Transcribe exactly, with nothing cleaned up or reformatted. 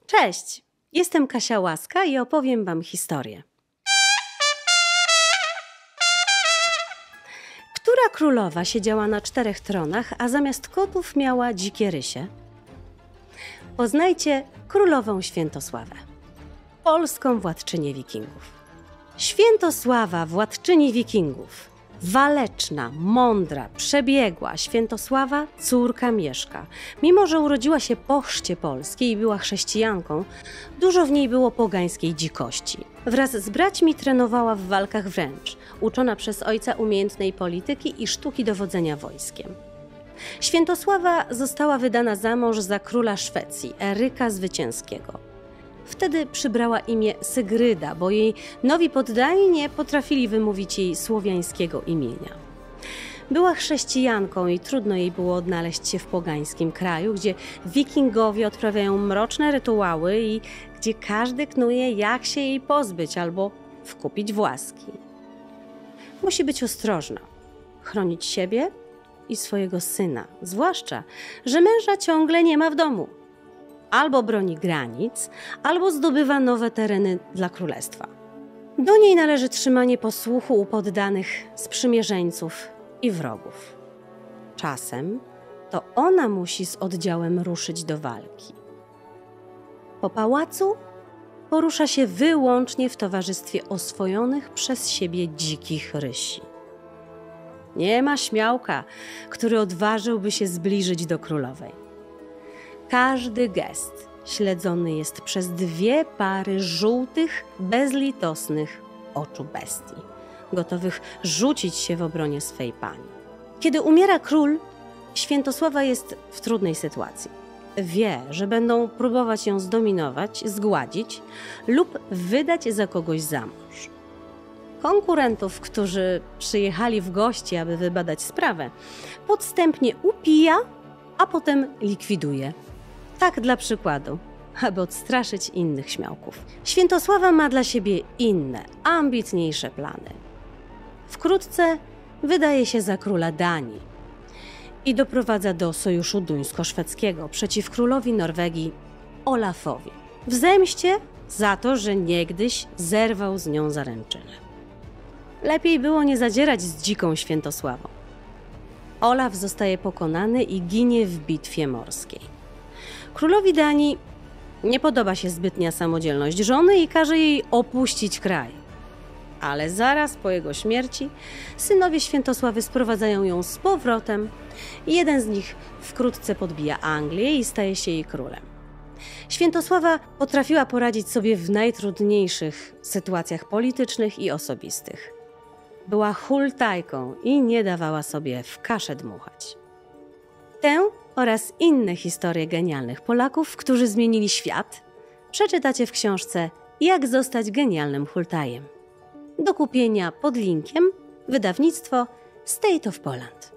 Cześć, jestem Kasia Łaska i opowiem wam historię. Która królowa siedziała na czterech tronach, a zamiast kotów miała dzikie rysie? Poznajcie królową Świętosławę, polską władczynię wikingów. Świętosława, władczyni wikingów. Waleczna, mądra, przebiegła Świętosława, córka Mieszka. Mimo że urodziła się po chrzcie polskiej i była chrześcijanką, dużo w niej było pogańskiej dzikości. Wraz z braćmi trenowała w walkach wręcz, uczona przez ojca umiejętnej polityki i sztuki dowodzenia wojskiem. Świętosława została wydana za mąż za króla Szwecji, Eryka Zwycięskiego. Wtedy przybrała imię Sygryda, bo jej nowi poddani nie potrafili wymówić jej słowiańskiego imienia. Była chrześcijanką i trudno jej było odnaleźć się w pogańskim kraju, gdzie wikingowie odprawiają mroczne rytuały i gdzie każdy knuje, jak się jej pozbyć albo wkupić w łaski. Musi być ostrożna, chronić siebie i swojego syna, zwłaszcza, że męża ciągle nie ma w domu. Albo broni granic, albo zdobywa nowe tereny dla królestwa. Do niej należy trzymanie posłuchu u poddanych, sprzymierzeńców i wrogów. Czasem to ona musi z oddziałem ruszyć do walki. Po pałacu porusza się wyłącznie w towarzystwie oswojonych przez siebie dzikich rysi. Nie ma śmiałka, który odważyłby się zbliżyć do królowej. Każdy gest śledzony jest przez dwie pary żółtych, bezlitosnych oczu bestii, gotowych rzucić się w obronie swej pani. Kiedy umiera król, Świętosława jest w trudnej sytuacji. Wie, że będą próbować ją zdominować, zgładzić lub wydać za kogoś za mąż. Konkurentów, którzy przyjechali w gości, aby wybadać sprawę, podstępnie upija, a potem likwiduje. Tak dla przykładu, aby odstraszyć innych śmiałków. Świętosława ma dla siebie inne, ambitniejsze plany. Wkrótce wydaje się za króla Danii i doprowadza do sojuszu duńsko-szwedzkiego przeciw królowi Norwegii Olafowi w zemście za to, że niegdyś zerwał z nią zaręczynę. Lepiej było nie zadzierać z dziką Świętosławą. Olaf zostaje pokonany i ginie w bitwie morskiej. Królowi Danii nie podoba się zbytnia samodzielność żony i każe jej opuścić kraj. Ale zaraz po jego śmierci synowie Świętosławy sprowadzają ją z powrotem i jeden z nich wkrótce podbija Anglię i staje się jej królem. Świętosława potrafiła poradzić sobie w najtrudniejszych sytuacjach politycznych i osobistych. Była hultajką i nie dawała sobie w kaszę dmuchać. Tę oraz inne historie genialnych Polaków, którzy zmienili świat, przeczytacie w książce Jak zostać genialnym hultajem. Do kupienia pod linkiem wydawnictwo State of Poland.